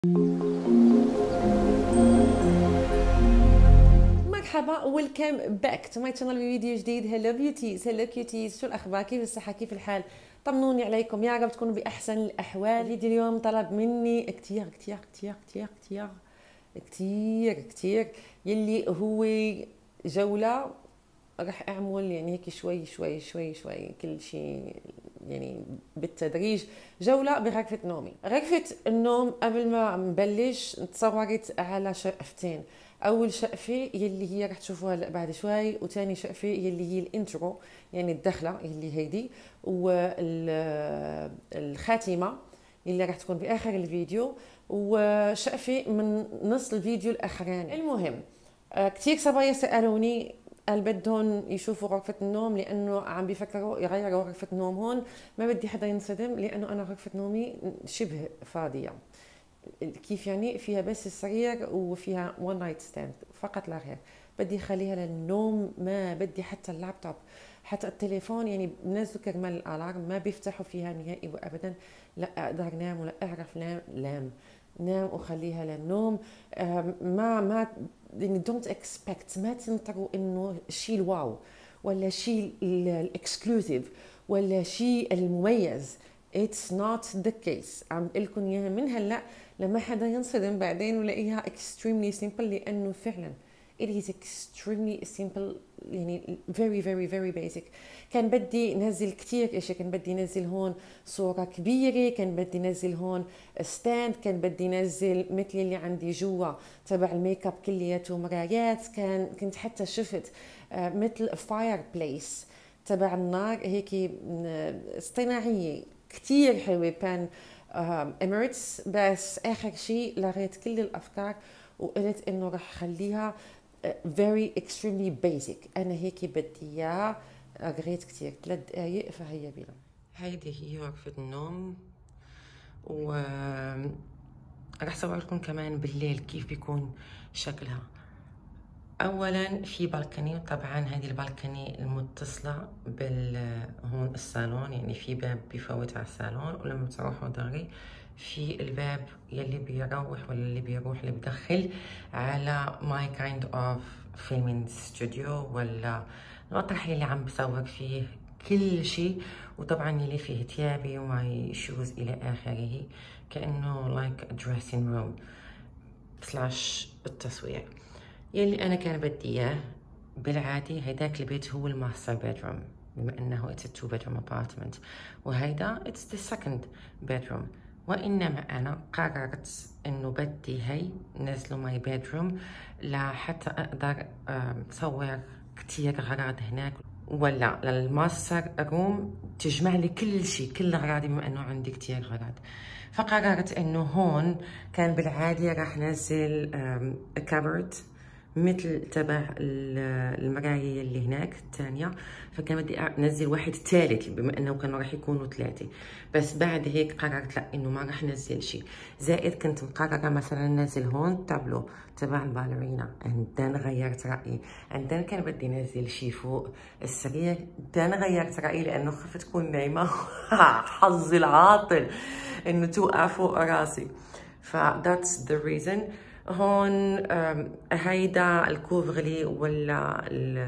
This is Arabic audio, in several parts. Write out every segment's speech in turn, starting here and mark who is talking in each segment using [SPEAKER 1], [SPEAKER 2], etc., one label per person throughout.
[SPEAKER 1] مرحبا، ويلكم باك تو ماي شانل فيديو جديد. هلو بيوتيز، هلو كيوتيز، شو الاخبار؟ كيف الصحه؟ كيف الحال؟ طمنوني عليكم، يا رب تكونوا باحسن الاحوال. فيديو اليوم طلب مني كتير كتير كتير كتير كتير كتير كتير يلي هو جوله. راح اعمل يعني هيك شوي شوي شوي شوي كل شيء، يعني بالتدريج. جولة بغرفة نومي. غرفة النوم قبل ما نبلش تصورت على شقفتين. اول شقفة يلي هي رح تشوفوها هلا بعد شوي، وتاني شقفة يلي هي الانترو، يعني الدخلة يلي هيدي، والخاتمة اللي راح تكون باخر الفيديو، وشقفة من نص الفيديو الاخراني. المهم، كتير صبايا سألوني قال بدهم يشوفوا غرفة النوم لأنه عم بيفكروا يغيروا غرفة النوم هون. ما بدي حدا ينصدم لأنه أنا غرفة نومي شبه فاضية. كيف يعني؟ فيها بس السرير وفيها وان نايت ستاند فقط لا غير. بدي اخليها للنوم، ما بدي حتى اللابتوب حتى التليفون، يعني بنزلوا كرمال الالارم ما بيفتحوا فيها نهائي وابدا. لا اقدر نام ولا اعرف نام وخليها للنوم. ما يعني دونت اكسبكت، ما تنطروا انه شيء الواو ولا شيء الاكسكلوزيف ولا شيء المميز. It's not the case. عم بقول لكم اياها من هلا لما حدا ينصدم بعدين ولاقيها extremely simple، لانه فعلا it is extremely simple، يعني very very very basic. كان بدي نزل كتير اشي، كان بدي نزل هون صورة كبيرة، كان بدي نزل هون ستاند، كان بدي نزل مثل اللي عندي جوا تبع الميك اب كلياته مرايات، كنت حتى شفت مثل فاير بليس تبع النار هيك اصطناعية كتير حلوة، بان اميريتس. بس اخر شيء لغيت كل الافكار وقلت انه رح خليها very extremely basic. انا هيك بدي اياه. قريت كتير 3 دقايق فهيا بينا. هيدي هي غرفة النوم، و رح صور لكم كمان بالليل كيف بيكون شكلها. اولا في بالكني، وطبعا هذه البالكني المتصله هون الصالون، يعني في باب بيفوت على الصالون، ولما تروحوا دغري في الباب يلي بيروح ولا اللي بيروح اللي بدخل على ماي كايند اوف فيلمينج ستوديو، ولا المطرح اللي عم بصور فيه كل شيء، وطبعا يلي فيه ثيابي وماي شوز الى اخره، كانه لايك دريسنج روم سلاش التصوير. يلي انا كان بدي اياه بالعادي، هيداك البيت هو الماستر بيدروم، بما انه اتس 2 bedroom apartment، وهيدا اتس ذا سكند بيدروم. وانما انا قررت انه بدي هي نزلوا ماي بيدروم لحتى اقدر اصور كتير اغراض هناك، ولا للماستر روم تجمع لي كل شيء، كل اغراضي، بما انه عندي كتير اغراض. فقررت انه هون كان بالعادي راح نزل كابرت مثل تبع المراية اللي هناك الثانية، فكان بدي انزل واحد ثالث بما انه كانوا راح يكونوا 3. بس بعد هيك قررت لا، انه ما راح نزل شيء زائد. كنت مقررة مثلا ننزل هون تابلو تبع الباليرينا، عندن غيرت رأيي. عندن كان بدي نزل شيء فوق السرير، عندن غيرت رأيي لانه خفت تكون نايمة حظي العاطل انه توقع فوق راسي. ف that's the reason. هون هيدا الكوفغلي ولا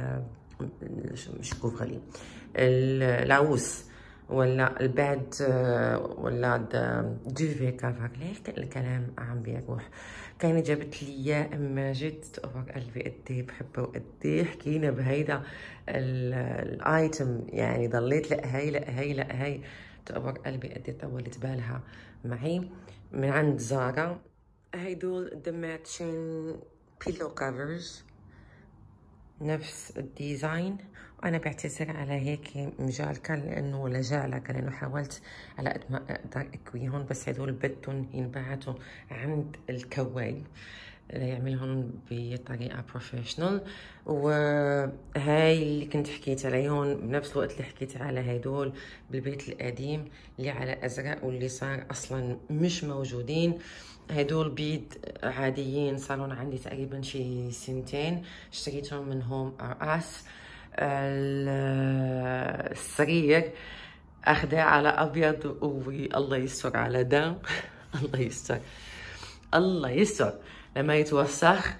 [SPEAKER 1] مش كوفغلي، العوس ولا الباد ولا دوفي كافر، ليش الكلام عم بيروح. كان جابت لي اياه ماجد، تقبر قلبي قدي بحبه وقدي حكينا بهيدا الايتم، يعني ضليت لا هي لا هي لا هي، تقبر قلبي قدي طولت بالها معي من عند زارا. هيدول the matching pillow covers نفس الديزاين، وانا بعتذر على هيك مجالكة لانه لجالك، لانه حاولت على قد ما اقدر اكويهم، بس هدول بدهم ينبعتوا عند الكواي ليعملهم بطريقة بروفيشنال. وهاي اللي كنت حكيت عليهم بنفس الوقت اللي حكيت على هيدول بالبيت القديم اللي على ازرق واللي صار اصلا مش موجودين. هدول بيض عاديين، صارون عندي تقريبا شي 2 اشتريتهم من هوم ار اس. السرير اخده على ابيض والله يستر على ده الله يستر. الله يستر لما يتوسخ.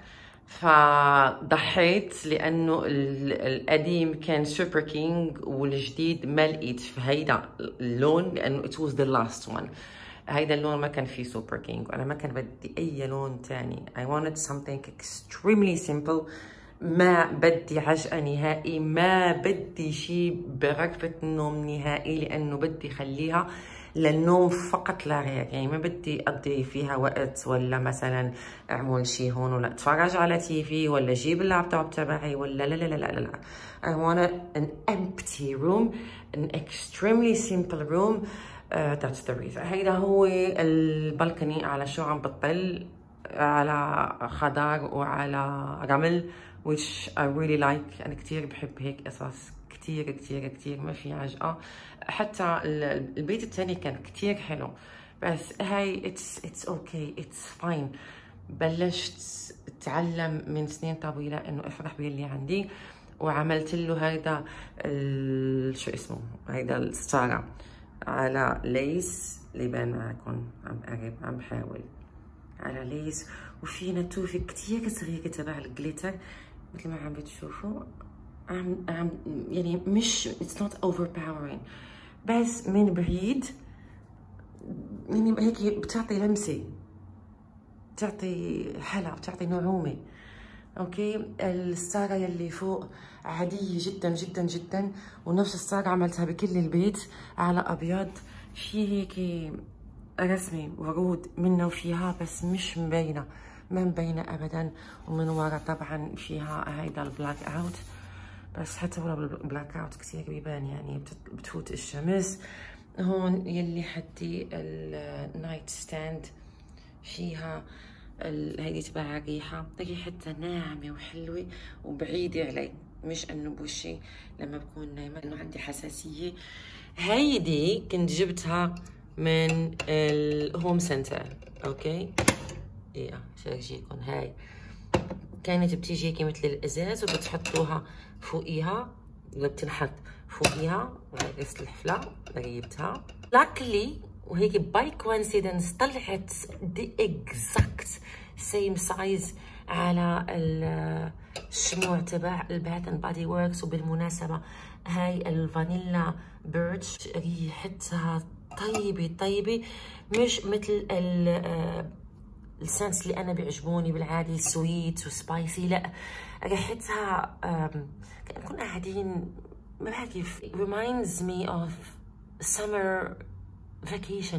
[SPEAKER 1] فضحيت لانه القديم كان سوبر كينج والجديد ما لقيت في هيدا اللون، لانه it was the last one. هيدا اللون ما كان فيه سوبر كينج، وانا ما كان بدي اي لون تاني. I wanted something extremely simple. ما بدي عجقة نهائي، ما بدي شي بغرفة النوم نهائي، لانه بدي خليها للنوم فقط لا غير. يعني ما بدي اقضي فيها وقت، ولا مثلا اعمل شي هون، ولا اتفرج على تي في، ولا اجيب اللابتوب تبعي، ولا لا لا لا لا لا. I want an empty room, an extremely simple room. That's the reason. هيدا هو البلكوني. على شو عم بطل؟ على خضار وعلى رمل which I really like. أنا كتير بحب هيك قصص، كتير كتير كتير ما في عجقة. حتى البيت التاني كان كتير حلو، بس هاي it's okay, it's fine. بلشت اتعلم من سنين طويلة انه افرح باللي عندي، وعملت له هيدا شو اسمه، هيدا الستارة على ليس. لبان معكم عم قرب، عم بحاول على ليس، وفي نتوفة كتير صغيرة تبع الجليتر مثل ما عم بتشوفوا. عم يعني مش it's not overpowering، بس من بعيد يعني هيك بتعطي لمسة، بتعطي حلا، بتعطي نعومة. اوكي. الستارة يلي فوق عادية جدا جدا جدا، ونفس الستارة عملتها بكل البيت على ابيض. في هيك رسمة ورود منه وفيها، بس مش مبينة، ما مبينة ابدا. ومن ورا طبعا فيها هيدا البلاك اوت، بس حتى ولو بالبلاك اوت كثير بيبان، يعني بتفوت الشمس. هون يلي حدي النايت ستاند، فيها هيدي تبع ريحتها ناعمة وحلوة وبعيدة علي، مش انه بوشي لما بكون نايمة، انه عندي حساسية. هيدي كنت جبتها من الهوم سنتر. اوكي. ايه شارجيكم. هاي كانت بتيجي هيك مثل الازاز، وبتحطوها فوقيها، بتنحط فوقيها. وهي قصة الحفلة جبتها لاكلي، وهيك باي كوينسيدنس طلعت دي اكزاكت سيم سايز على الشموع تبع الباث اند بادي وركس. وبالمناسبة هاي الفانيلا بيرتش ريحتها طيبة طيبة، مش مثل السنس اللي انا بيعجبوني بالعادي سويت وسبايسي، لا ريحتها كنا قاعدين ما بعرف كيف reminds me of summer vacation.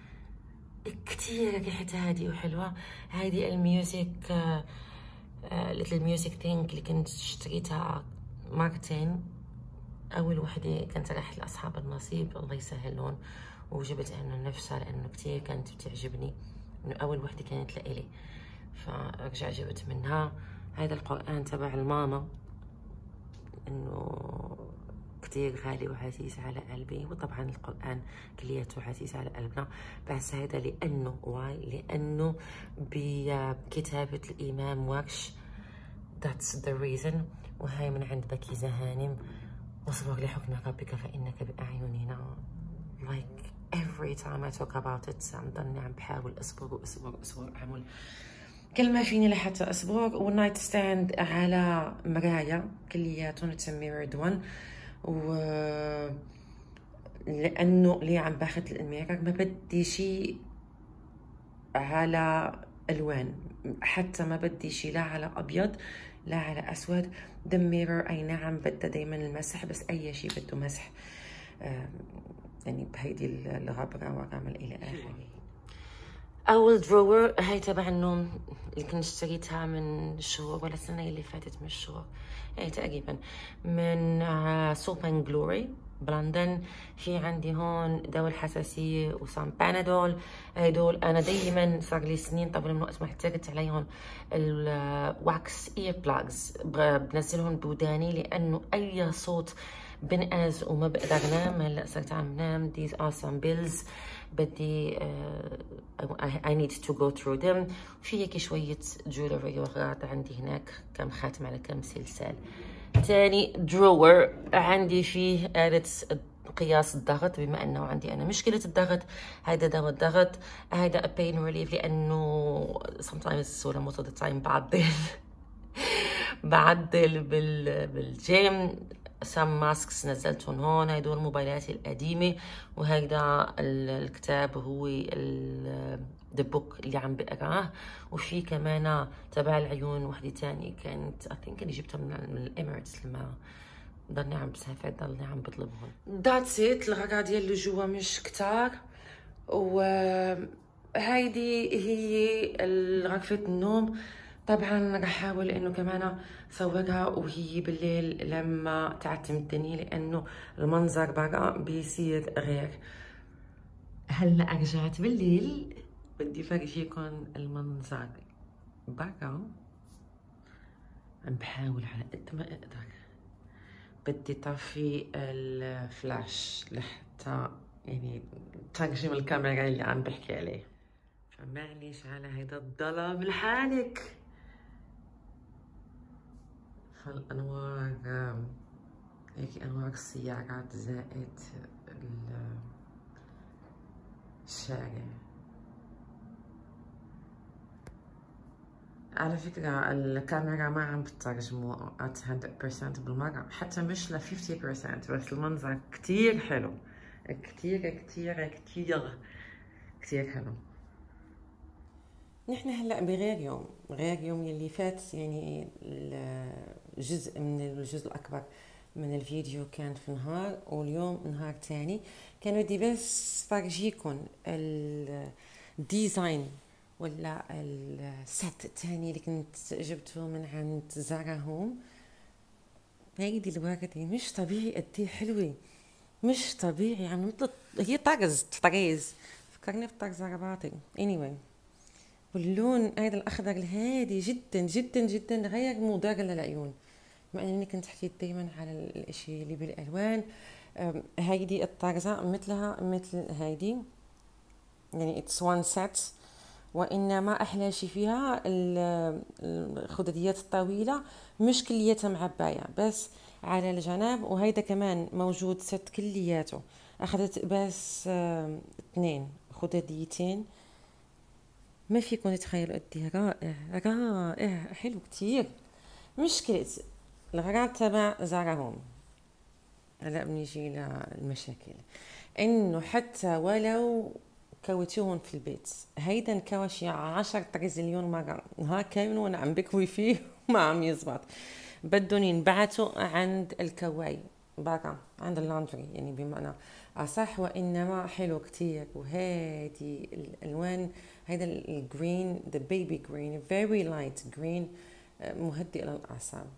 [SPEAKER 1] كتير ريحتها هادي وحلوة. هادي الميوزك little music thing اللي كنت اشتريتها مرتين. اول وحدة كانت راح لاصحاب النصيب الله يسهلون، وجبت انه نفسها لانه كتير كانت بتعجبني، انه اول وحدة كانت لإلي، فرجع جبت منها. هذا القرآن تبع الماما، انه كتير غالي وعزيز على قلبي، وطبعا القرآن كلياته عزيز على قلبنا، بس هذا لأنه لأنه بكتابة الإمام ورش. that's the reason. وهاي من عند بكيزة هانم. واصبر لحكم ربك فإنك بأعيننا. like every time I talk about it عم ضلني عم بحاول أصبر أعمل كل ما فيني لحتى أصبر. والنايت ستاند على مراية كلياتهم تسمي mirrored one. و لأنه ليه عم باخد الميرر، ما بدي شي على ألوان، حتى ما بدي شي لا على أبيض لا على أسود. the mirror أي نعم بدها دايما المسح، بس أي شي بده مسح، يعني بهيدي الغبرة ورمل إلى آخره. أول درور هاي تبع النوم اللي كنت اشتريتها من شهور، ولا السنة اللي فاتت من شهور، يعني تقريبا من سوب اند جلوري بلندن. في عندي هون دواء الحساسية وسام بانادول. هدول أنا دايما صار لي سنين طويلة من وقت ما احتجت عليهم الواكس اير بلاجز، بنزلهم بوداني لأنه أي صوت بنقز وما بقدر نام. هلا صرت عم نام. these are some bills بدي I need to go through them. في هيك شوية جولري وغراض عندي هناك، كم خاتم على كم سلسال. تاني درور عندي فيه آلة
[SPEAKER 2] قياس الضغط، بما انه عندي انا مشكله الضغط. هيدا دواء الضغط، هيدا بين ريليف، لانه sometimes ولا most of the time بعدل بالجيم. سام ماسكس نزلتهم هون، هيدول موبايلاتي القديمة، وهيدا الكتاب هو ذا بوك اللي عم بقراه، وفي كمان تبع العيون وحدة تانية كانت I think اللي جبتها من الاميريتس لما ضلني عم بسافر، ضلني عم بطلبهم. ذاتس ات. الغرا ديال اللي جوا مش كتار، وهيدي هي غرفة النوم. طبعا رح احاول انه كمان صورها وهي بالليل لما تعتمدني، لانه المنظر برا بيصير غير. هلا رجعت بالليل، بدي فرجيكم المنظر برا. عم بحاول على قد ما اقدر، بدي طفي الفلاش لحتى يعني ترجم الكاميرا اللي عم بحكي عليه، فمعليش على هيدا الظلام الحالك. فالانوار هيك انوار السيارات زائد الشارع. على فكرة الكاميرا ما عم بترجمه at 100% بالمرة، حتى مش ل 50%، بس المنظر كتير حلو، كتير كتير كتير كتير حلو.
[SPEAKER 1] نحن هلا بغير يوم، غير يوم يلي فات. يعني الجزء الاكبر من الفيديو كان في نهار، واليوم نهار تاني. كان بدي بس فرجيكم الديزاين ولا الست التاني اللي كنت جبته من عند زارا هوم. هيدي الوردة مش طبيعي قد حلوة، مش طبيعي، يعني مثل هي طرز فكرني بطرز زرباطي. anyway، واللون هذا الاخضر الهادي جدا جدا جدا غير مضر للعيون، مع اني كنت حكيت دائما على الاشي اللي بالالوان. هيدي الطرزة مثلها مثل هيدي، يعني it's one set، وانما احلى شي فيها الخدديات الطويله، مش كلياتها معبايه، بس على الجناب. وهيدا كمان موجود ست كلياته، اخذت بس 2 خدديتين. ما فيكم تتخيلوا قد رائع رائع حلو كتير. مشكلة الغرض تبع زارا هوم، هلا بنيجي للمشاكل، انه حتى ولو كويتوهم في البيت، هيدا انكوى شي 10 تريليون مرة، نهار كامل وانا عم بكوي فيه وما عم يزبط. بدهم ينبعتوا عند الكواي برا، عند اللندري يعني بمعنى أصح. وإنما حلو كتير. وهادي الألوان، هيدا الجرين، the baby green, very light green، مهدئ للأعصاب.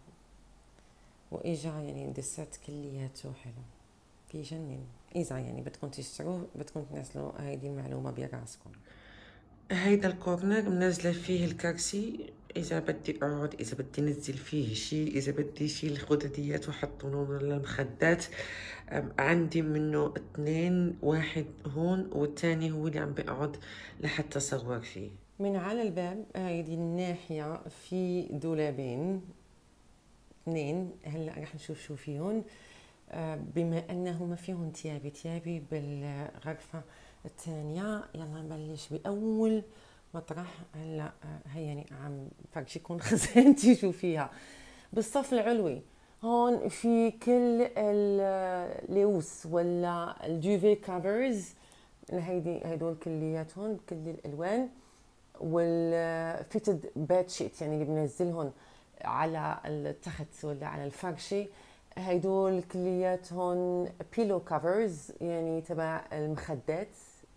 [SPEAKER 1] وإجا يعني دسات كلياته حلو بيجنن. إذا يعني بدكم تشتروه، بدكم تنزلوا هيدي المعلومة براسكم.
[SPEAKER 2] هيدا الكورنر منزلة فيه الكرسي، إذا بدي أقعد، إذا بدي نزل فيه شي، إذا بدي شيل الخدديات وحطهم للمخدات. عندي منه 2، واحد هون والتاني هو اللي عم بقعد لحتى صور فيه.
[SPEAKER 1] من على الباب هيدي الناحية في دولابين 2، هلا رح نشوف شو فيهم. بما انه ما فيهم تيابي بالغرفة الثانية، يلا نبلش بأول مطرح. هلا هي يعني عم فرجيكم خزانتي شو فيها. بالصف العلوي هون في كل اللوس ولا الدوفي كافرز، هيدول كلياتهم بكل الالوان، والفيتد باد شيت يعني اللي بنزلهم على التخت ولا على الفرشة. هيدول كلياتهم بيلو كافرز يعني تبع المخدات.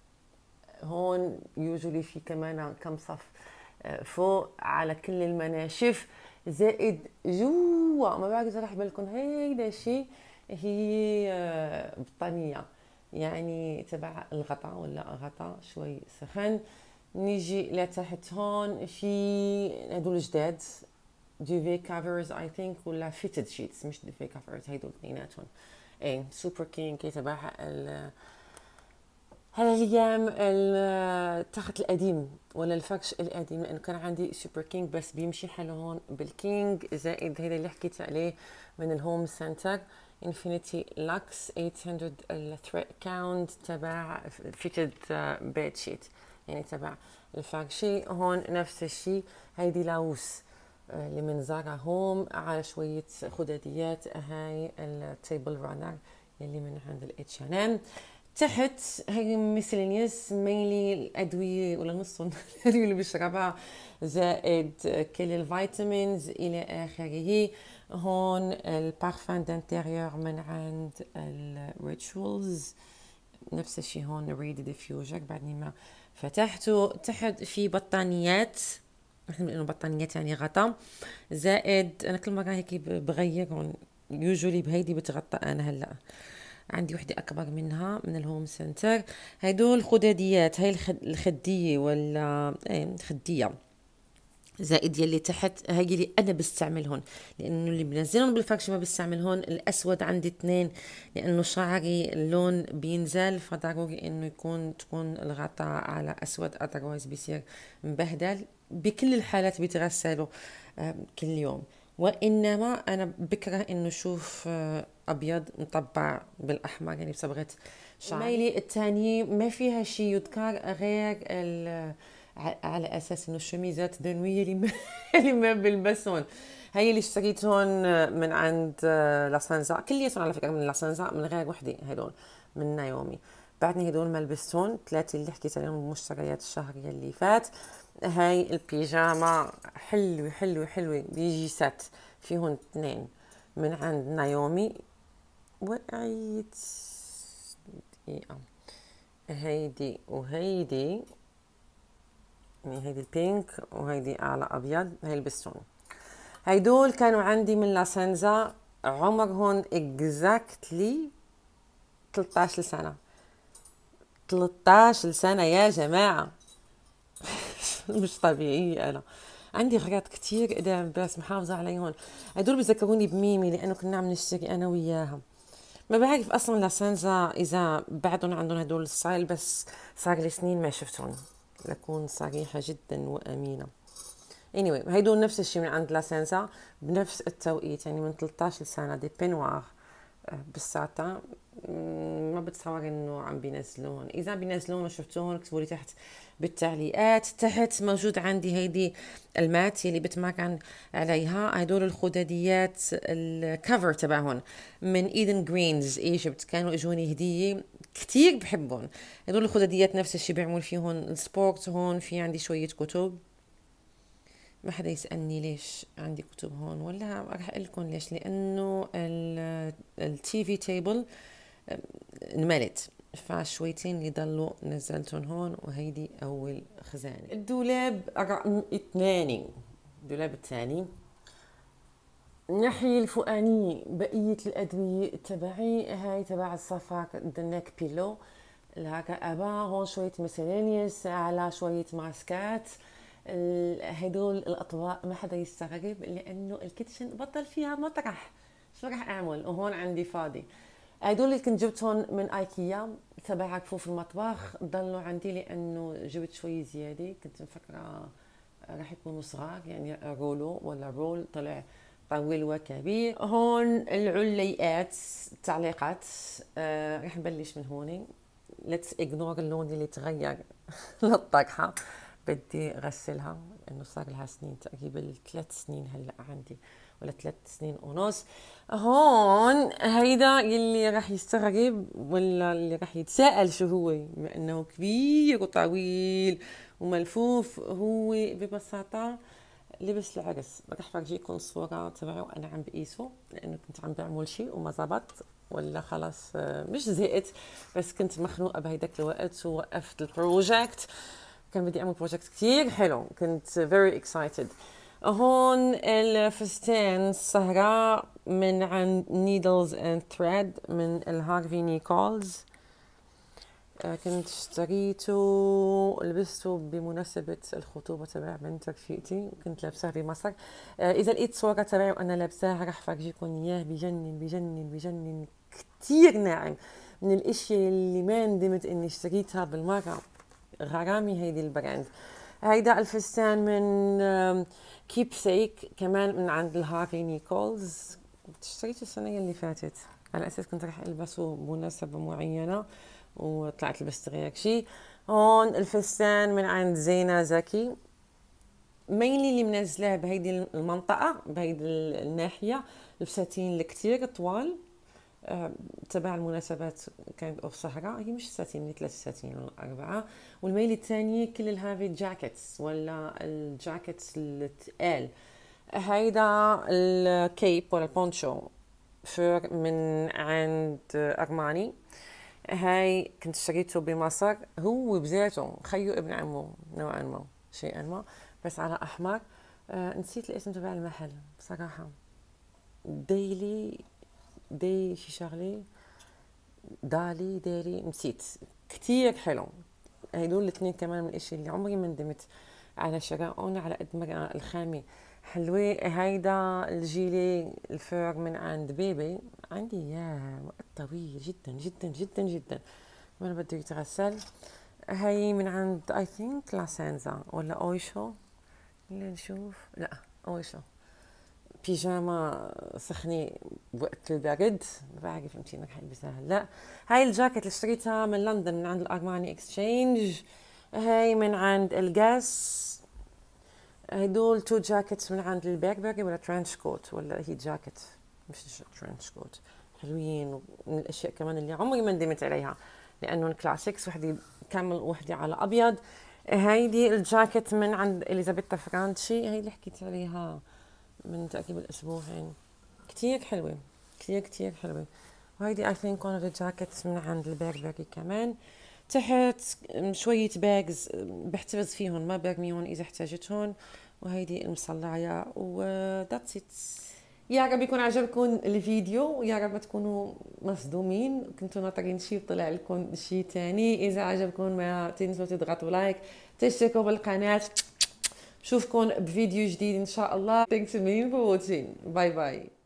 [SPEAKER 1] هون يوجولي في كمان كم صف فوق على كل المناشف، زائد جوا ما بعرف اذا رح بالكم هيدا شيء، هي بطانية يعني تبع الغطا ولا غطا شوي سخن. نيجي لتحت هون في هدول جداد دوفي كافرز اي ثينك، ولا فيتد شيتس مش دوفي كافرز، هيدول اثنيناتهم. ايه سوبر كينج تبع هالايام التخت القديم ولا الفرش القديم، لانه كان عندي سوبر كينج بس بيمشي حلو هون بالكينج، زائد هيدا اللي حكيت عليه من الهوم سنتر انفينيتي لاكس 800 الثريد كاونت تبع فيتد بيد شيت، يعني تبع الفاكشي. هون نفس الشيء، هيدي لاوس اللي من زارا هوم على شوية خداديات. هاي التيبل رانر يلي من عند الاتش ان ام. تحت هاي ميسلينيوس مينلي الأدوية ولا نصهم الأدوية اللي بشربها، زائد كل الفيتامينز إلى آخره. هون البارفان دانتيريور من عند الريتشولز، نفس الشيء هون ريد ديفيوجر بعدني ما فتحته. تحت في بطانيات، نحن بنقول بطانيات يعني غطا، زائد أنا كل مرة هيك بغيرهم، يوجولي بهيدي بتغطى. أنا هلأ عندي وحدة أكبر منها من الهوم سنتر. هيدول خداديات، هاي الخدية ولا خدية، زائد يلي تحت هاي اللي أنا بستعملهن، لأنه اللي بنزلهم بالفرش ما بستعملهن. الأسود عندي 2 لأنه شعري اللون بينزل، فضروري إنه تكون الغطاء على أسود، otherwise بيصير مبهدل. بكل الحالات بيتغسلوا كل يوم، وإنما أنا بكره إنه شوف أبيض مطبع بالأحمر يعني بصبغة شعري. الميلي الثانية ما فيها شيء يذكر غير على أساس إنه الشميزات دنوية اللي ما بلبسون. هاي اللي اشتريتهم من عند لاسانزا، كلياتهم على فكرة من لاسانزا من غير وحدة، هدول من نايومي. بعدني هدول ما لبستهم، 3 اللي حكيت عليهم بمشتريات الشهر اللي فات. هاي البيجاما حلوة حلوة حلوة، بيجي سات فيهم 2 من عند نايومي. وقعيت دقيقة، هيدي وهيدي، يعني هيدي البينك وهيدي على ابيض، هي لبستهم. هيدول كانوا عندي من لاسانزا، عمرهم اكزاكتلي 13 سنة. 13 سنة يا جماعة مش طبيعية. أنا عندي أغراض كتير قدام بس محافظة عليهم. هدول بذكروني بميمي لأنه كنا عم نشتري أنا وياها. ما بعرف أصلا لاسانزا إذا بعدهم عندهم هدول الستايل، بس صار لي سنين ما شفتهم لكون صريحة جدا وأمينة. anyway هيدول نفس الشيء من عند لاسانزا بنفس التوقيت، يعني من 13 سنة، دي بينوار بالساتان. ما بتصور انه عم بينزلون، اذا بينزلون وشفتوهم اكتبوا لي تحت بالتعليقات. تحت موجود عندي هيدي المات اللي بتمرن عليها. هدول الخداديات الكفر تبعهم من ايدن جرينز ايجيبت، كانوا اجوني هديه كتير بحبهم. هدول الخداديات نفس الشيء بيعمل فيهم السبورت. هون في عندي شويه كتب، ما حدا يسألني ليش عندي كتب هون، ولا راح اقول لكم ليش، لانه التي في تيبل انملت، فشويتين اللي ضلوا نزلتهم هون. وهيدي اول خزانه. الدولاب رقم 2، الدولاب الثاني الناحية الفوقانية بقية الأدوية تبعي، هاي تبع السفر النك بيلو الرقبة. هون شوية مسيلينيوس على شوية ماسكات. هدول الأطباق ما حدا يستغرب لأنه الكيتشن بطل فيها مطرح، شو رح أعمل؟ وهون عندي فاضي. هدول اللي كنت جبتهم من ايكيا تبع كفوف المطبخ، ضلوا عندي لأنه جبت شوي زيادة، كنت مفكرة رح يكونوا صغار يعني رولو ولا رول، طلع طويل وكبير. هون العليقات التعليقات، رح نبلش من هون. ليتس اجنور اللون اللي تغير للطرحة، بدي غسلها لانه صار لها سنين، تقريبا 3 سنين هلا عندي ولا 3 سنين ونص. هون هيدا يلي رح يستغرب ولا اللي رح يتساءل شو هو، بما انه كبير وطويل وملفوف، هو ببساطة لبس العرس. رح فرجيكم الصورة تبعه وانا عم بقيسه، لانه كنت عم بعمل شيء وما زبط، ولا خلاص مش زهقت، بس كنت مخنوقة بهيداك الوقت ووقفت البروجكت. كان بدي اعمل بروجكت كتير حلو، كنت very excited. هون الفستان الصهراء من عند Needles and Thread من الهارفي نيكولز. كنت اشتريته ولبسته بمناسبة الخطوبة تبع بنت رفيقتي، وكنت لابساه بمصر. إذا لقيت صورة تبعي وأنا لابساها رح فرجيكم إياه. بجنن بجنن بجنن، كتير ناعم، من الاشياء اللي ما ندمت إني اشتريتها بالمرة. غرامي هيدي البراند. هيدا الفستان من كيب سيك كمان من عند الهارفي نيكولز، اشتريته السنة اللي فاتت. على اساس كنت راح البسه بمناسبه معينه وطلعت لبست غير شيء. هون الفستان من عند زينة زكي، مينلي اللي منزلاه بهيدي المنطقه بهيدي الناحيه الفساتين اللي كتير طوال تبع المناسبات كانت اوف سهرة. هي مش ساتين، هي 3 ساتين ولا 4. والميل الثاني كل الهافي جاكيتس ولا الجاكيتس التقال. هيدا الكيب ولا البونشو فور من عند أرماني. هاي كنت اشتريته بمصر، هو بذاته خيو ابن عمه نوعا ما شيئا ما، بس على أحمر. نسيت الاسم تبع المحل بصراحة. دي شي شغلة دالي نسيت. كتير حلو. هيدول الاثنين كمان من الاشي اللي عمري ما ندمت على شرائهم، على قد ما الخامة حلوة. هيدا الجيلي الفور من عند بيبي، عندي اياه وقت طويل جدا جدا جدا جدا ما بده يتغسل. هي من عند اي ثينك لاسانزا ولا اويشو، اللي نشوف لا اويشو. بيجاما سخنة بوقت البرد، ما بعرف يمكن رح البسها هلا. هاي الجاكيت اللي اشتريتها من لندن من عند الارماني اكسشينج. هاي من عند الجاس. هدول 2 جاكيتس من عند البيربري ولا ترانش كوت، ولا هي جاكيت مش ترانش كوت. حلوين، من الاشياء كمان اللي عمري ما ندمت عليها لانه كلاسيكس. وحده كامل وحده على ابيض. هيدي الجاكيت من عند اليزابيثا فرانشي، هي اللي حكيت عليها من تقريبا اسبوعين. كتير حلوة، كتير حلوة. وهيدي I think one of the jackets من عند البيربري كمان. تحت شوية باجز بحتفظ فيهم، ما برميهم إذا احتاجتهم. وهيدي المصلعة that's it. يا رب يكون عجبكم الفيديو، ويا رب ما تكونوا مصدومين كنتوا ناطرين شي وطلع لكم شي تاني. إذا عجبكم ما تنسوا تضغطوا لايك، تشتركوا بالقناة. بشوفكم بفيديو جديد ان شاء الله. Thanks a million for watching. Bye bye.